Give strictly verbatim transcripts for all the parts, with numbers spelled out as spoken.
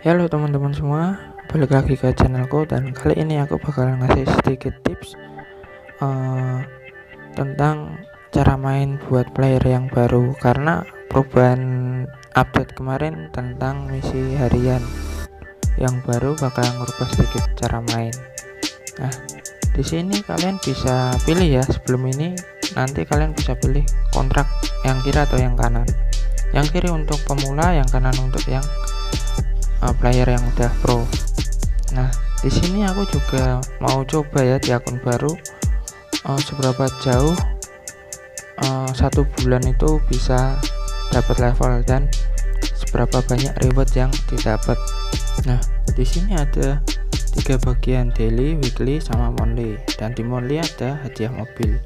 Halo teman-teman semua, balik lagi ke channelku dan kali ini aku bakalan ngasih sedikit tips uh, tentang cara main buat player yang baru, karena perubahan update kemarin tentang misi harian yang baru bakalan merubah sedikit cara main. Nah, di sini kalian bisa pilih ya. Sebelum ini nanti kalian bisa pilih kontrak yang kiri atau yang kanan. Yang kiri untuk pemula, yang kanan untuk yang uh, player yang udah pro. Nah, di sini aku juga mau coba ya di akun baru uh, seberapa jauh uh, satu bulan itu bisa dapat level dan seberapa banyak reward yang didapat. Nah, di sini ada tiga bagian: daily, weekly, sama monthly. Dan di monthly ada hadiah mobil.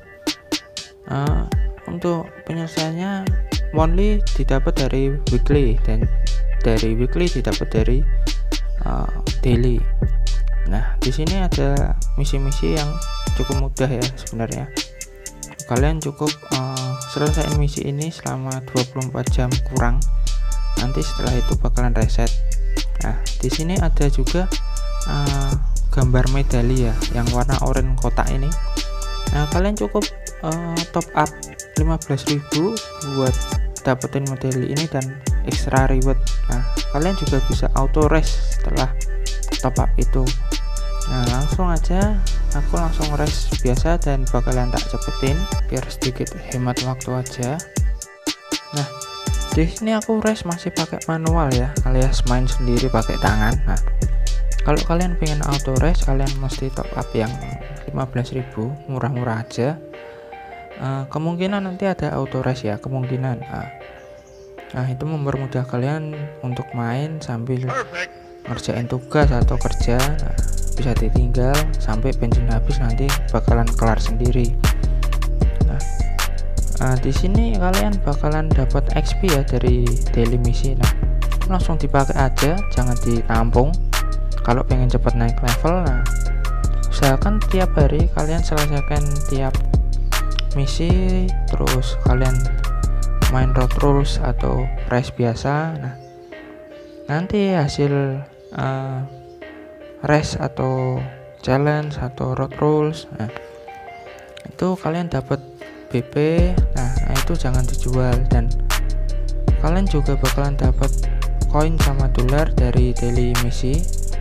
Uh, untuk penyelesaiannya, monthly didapat dari weekly dan dari weekly didapat dari uh, daily. Nah, di sini ada misi-misi yang cukup mudah ya sebenarnya. Kalian cukup uh, selesaiin misi ini selama dua puluh empat jam kurang. Nanti setelah itu bakalan reset. Nah, di sini ada juga uh, gambar medali ya yang warna oranye kotak ini. Nah, kalian cukup uh, top up lima belas ribu buat dapetin medali ini dan extra reward. Nah, kalian juga bisa auto race setelah top up itu. Nah, langsung aja aku langsung race biasa dan bakalan tak cepetin biar sedikit hemat waktu aja. Nah, di sini aku race masih pakai manual ya, alias main sendiri pakai tangan. Nah, kalau kalian pengen auto race, kalian mesti top up yang lima belas ribu, murah-murah aja. Uh, kemungkinan nanti ada auto race ya, kemungkinan. Nah, nah itu mempermudah kalian untuk main sambil ngerjain tugas atau kerja. Nah, bisa ditinggal sampai bensin habis, nanti bakalan kelar sendiri. Nah, uh, di sini kalian bakalan dapat X P ya dari daily misi. Nah, langsung dipakai aja, jangan ditampung. Kalau pengen cepat naik level, nah usahakan tiap hari kalian selesaikan tiap misi, terus kalian main road rules atau race biasa. Nah, nanti hasil uh, race atau challenge atau road rules, nah itu kalian dapat B P. Nah, nah itu jangan dijual, dan kalian juga bakalan dapat koin sama dolar dari daily misi.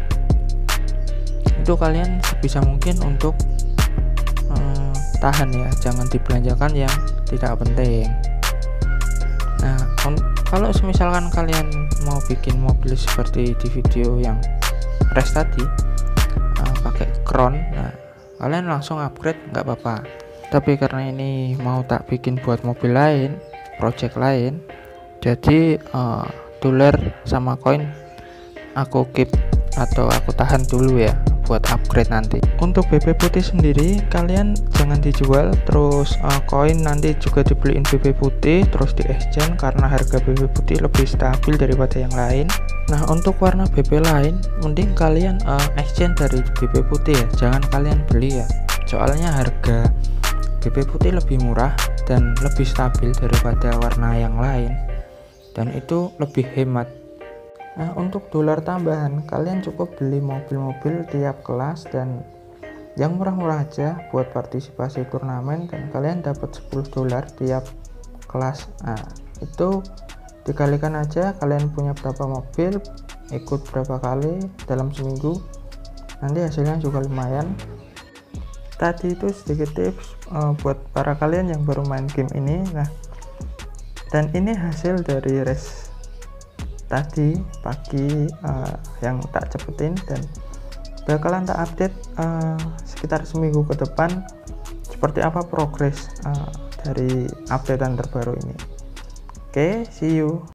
Itu kalian sebisa mungkin untuk uh, tahan ya, jangan dibelanjakan yang tidak penting. Nah, kalau misalkan kalian mau bikin mobil seperti di video yang race tadi, uh, pakai crown, nah kalian langsung upgrade nggak apa-apa. Tapi karena ini mau tak bikin buat mobil lain, project lain, jadi uh, dolar sama koin aku keep atau aku tahan dulu ya buat upgrade nanti. Untuk B P putih sendiri kalian jangan dijual, terus uh, koin nanti juga dibeliin B P putih terus di exchange karena harga B P putih lebih stabil daripada yang lain. Nah, untuk warna B P lain mending kalian uh, exchange dari B P putih ya, jangan kalian beli ya, soalnya harga B P putih lebih murah dan lebih stabil daripada warna yang lain, dan itu lebih hemat. Nah, untuk dolar tambahan kalian cukup beli mobil-mobil tiap kelas dan yang murah-murah aja buat partisipasi turnamen, dan kalian dapat sepuluh dolar tiap kelas. Nah, itu dikalikan aja kalian punya berapa mobil, ikut berapa kali dalam seminggu, nanti hasilnya juga lumayan. Tadi itu sedikit tips uh, buat para kalian yang baru main game ini. Nah, dan ini hasil dari race tadi pagi uh, yang tak cepetin, dan bakalan tak update uh, sekitar seminggu ke depan seperti apa progres uh, dari updatean terbaru ini. Oke, okay, see you.